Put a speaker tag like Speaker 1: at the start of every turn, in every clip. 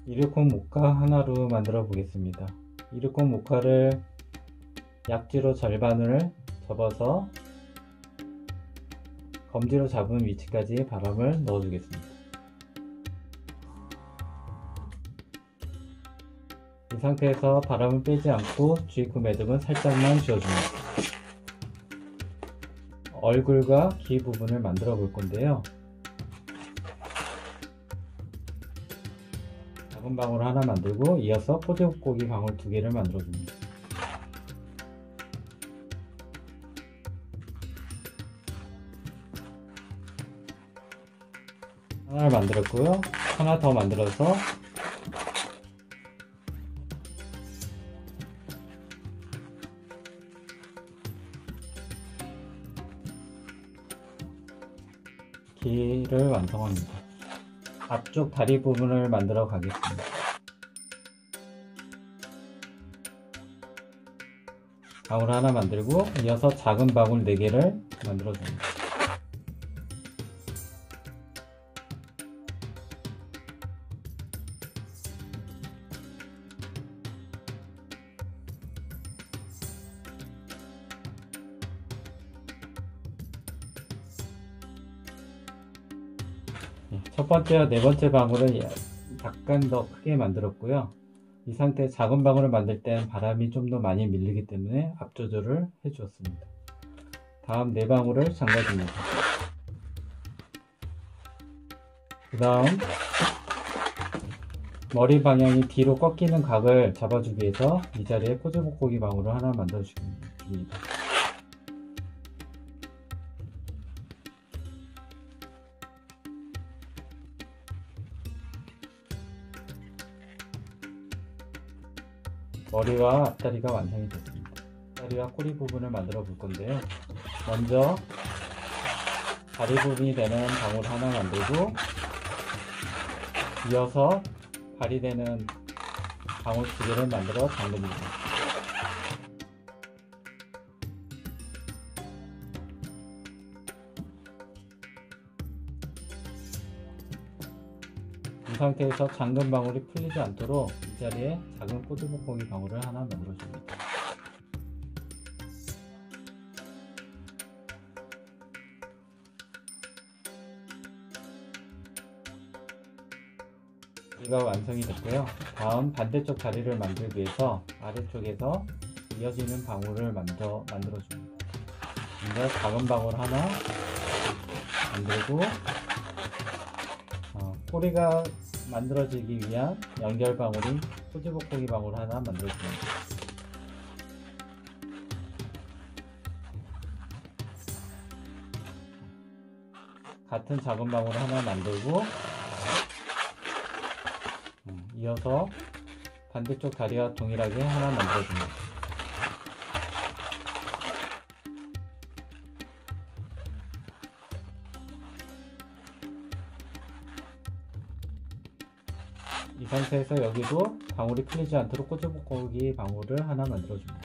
Speaker 1: 이르콘 모카 하나로 만들어 보겠습니다. 이르콘 모카를 약지로 절반을 접어서 검지로 잡은 위치까지 바람을 넣어 주겠습니다. 이 상태에서 바람을 빼지 않고 주입구 매듭은 살짝만 쥐어줍니다. 얼굴과 귀 부분을 만들어 볼 건데요. 작은 방울 하나 만들고 이어서 꼬지고기 방울 2개를 만들어 줍니다. 하나를 만들었고요. 하나 더 만들어서 귀를 완성합니다. 앞쪽 다리 부분을 만들어 가겠습니다. 방울 하나 만들고 이어서 작은 방울 4개를 만들어 줍니다. 첫 번째와 네 번째 방울은 약간 더 크게 만들었고요. 이 상태에 작은 방울을 만들 땐 바람이 좀 더 많이 밀리기 때문에 앞 조절을 해 주었습니다. 다음 네 방울을 잠가줍니다. 그 다음 머리 방향이 뒤로 꺾이는 각을 잡아주기 위해서 이 자리에 꼬지복고기 방울을 하나 만들어 줍니다. 머리와 앞다리가 완성이 됐습니다. 앞다리와 꼬리 부분을 만들어 볼 건데요. 먼저 다리 부분이 되는 방울 하나 만들고 이어서 발이 되는 방울 2개를 만들어 잠깁니다. 이 상태에서 잠근 방울이 풀리지 않도록 이 자리에 작은 꼬지복고기 방울을 하나 만들어 줍니다. 다리가 완성이 됐고요. 다음 반대쪽 다리를 만들기 위해서 아래쪽에서 이어지는 방울을 만들어 줍니다. 먼저 작은 방울 하나 만들고 꼬리가 만들어지기 위한 연결 방울인 꼬지복고기 방울 하나 만들어 줍니다. 같은 작은 방울 하나 만들고 이어서 반대쪽 다리와 동일하게 하나 만들어 줍니다. 이 상태에서 여기도 방울이 풀리지 않도록 꼬지복고기 방울을 하나 만들어 줍니다.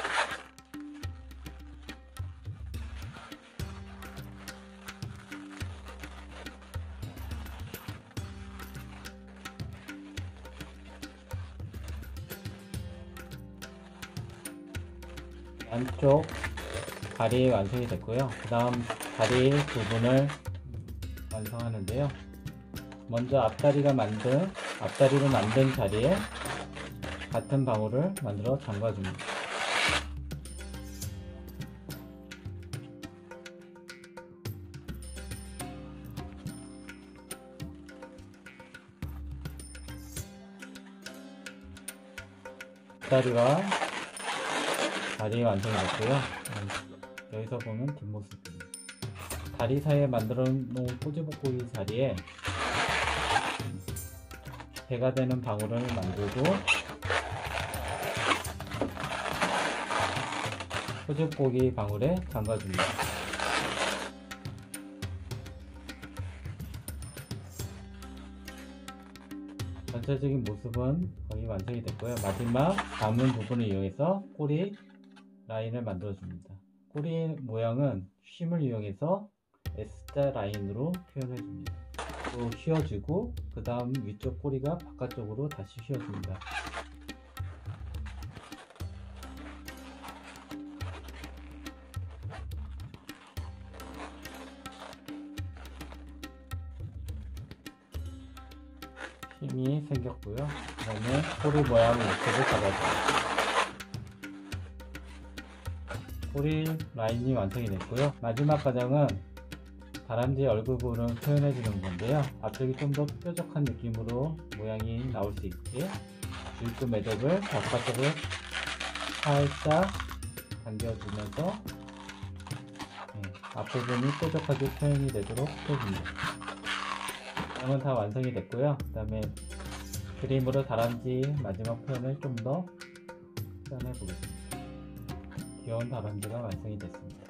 Speaker 1: 안쪽 다리 완성이 됐고요. 그 다음 다리 부분을 완성하는데요. 먼저 앞다리를 만든 자리에 같은 방울을 만들어 잠가줍니다. 앞다리와 다리 완성이 됐고요. 여기서 보면 뒷모습입니다. 다리 사이에 만들어 놓은 꼬지복고기 자리에 배가 되는 방울을 만들고 꼬지복고기 방울에 잠가줍니다. 전체적인 모습은 거의 완성이 됐고요. 마지막 남은 부분을 이용해서 꼬리 라인을 만들어 줍니다. 꼬리 모양은 쉼을 이용해서 S자 라인으로 표현해 줍니다. 또 휘어지고, 그 다음 위쪽 꼬리가 바깥쪽으로 다시 휘어집니다. 힘이 생겼고요. 그 다음에 꼬리 모양 위쪽을 잡아줘요. 꼬리 라인이 완성이 됐고요. 마지막 과정은 다람쥐 얼굴 부분을 표현해 주는 건데요. 앞쪽이 좀 더 뾰족한 느낌으로 모양이 나올 수 있게 주입구 매듭을 바깥쪽을 살짝 당겨주면서 앞부분이 뾰족하게 표현이 되도록 해줍니다. 모양은 다 완성이 됐고요. 그 다음에 그림으로 다람쥐 마지막 표현을 좀 더 표현해 보겠습니다. 귀여운 다람쥐가 완성이 됐습니다.